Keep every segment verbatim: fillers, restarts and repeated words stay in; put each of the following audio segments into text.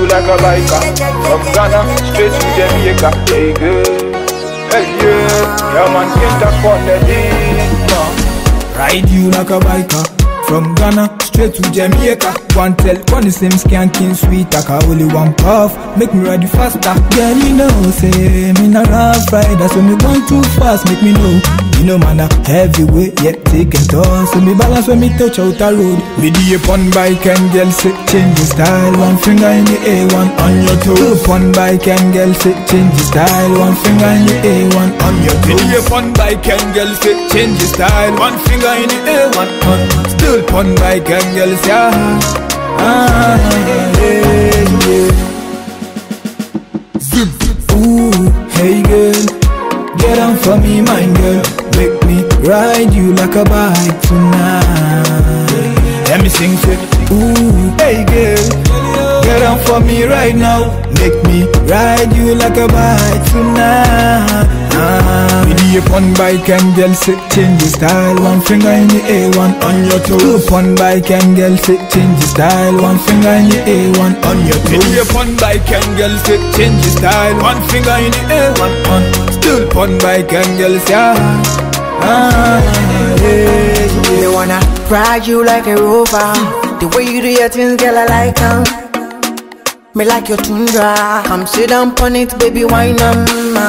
like a biker. From Ghana straight to Jamaica. Hey girl, hey yeah, yeah man can't talk on the beat, man. Ride you like a biker. From Ghana straight to Jamaica. One tell, one the same skanking sweet. I can only one puff, make me ready faster. Girl, you know, say me not rough rider, so me going too fast, make me know. You know man, a heavyweight, yet taking toss. So me balance when me touch out the road. Me the upon bike and girl say change the style. One finger in the A, one on your toe. Upon bike and girl say change the style. One finger in the A, one on your toe. Me the upon bike and girl say change the style. One finger in the A, one on. Still upon bike and girl say ah, ah, yeah, yeah. Zip, zip. Ooh, hey girl, get on for me, my girl. Make me ride you like a bike tonight. Let me sing say, ooh, hey girl, get on for me right now. Make me ride you like a bike tonight. Ah, me the upon bike and girl say change the style. One finger in the A, one on your toe. Upon bike and girl say change the style. One finger in the A, one on your toe. Me the upon bike and girl say change the style. One finger in the A, one on. Still upon bike and girl say ah. Ah, yeah, yeah. They wanna ride you like a rover. The way you do your things, girl, I like them. Me like your tundra. Come sit down on it, baby, why not?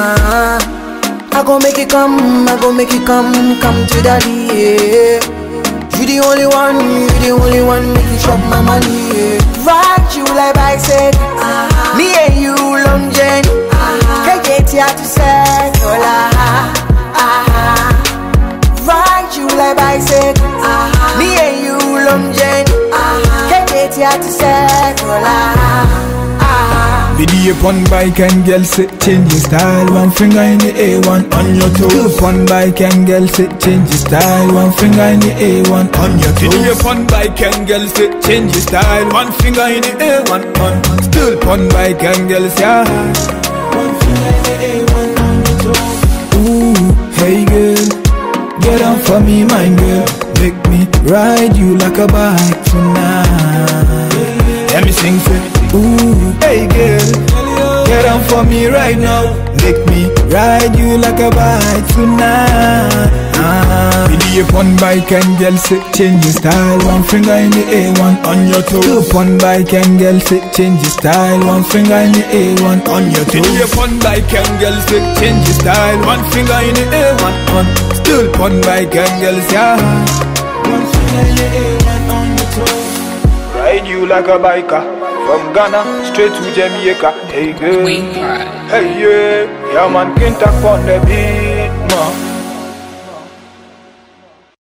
I gon' make it come, I gon' make it come, come to daddy, yeah. You the only one, you the only one, make it chop my money, yeah. Ride you like I said, uh-huh. Me and you long journey, uh-huh. Can't get here to say, hola, uh-huh. Ride you like I said, uh-huh. Me and you long journey, uh-huh. Can't get here to say, hola, uh-huh. Me the upon bike and girl say change your style. One finger in the A, one on your toe. Upon bike and girl say change your style. One finger in the A, one on your toe. Me the upon bike and girl say change your style. One finger in the A, one on. Still upon bike and girl say ah. One finger in the A, one on your toe. Ooh, hey girl, get on for me, my girl. Make me ride you like a bike tonight. Let me sing say, ooh, hey girl, get on for me right now. Make me ride you like a bike tonight. Ah, me the upon bike and girl say change your style. One finger in the A, one on your toe. Upon bike and girl say change your style. One finger in the A, one on your toe. Me the upon bike and girl say change your style. One finger in the A, one on. Still upon bike and girl say ah. One finger in the A, one on your toe. Ride you like a biker. From Ghana straight to Jamaica. Hey girl, hey yeah, yeah man can't talk on the beat, man.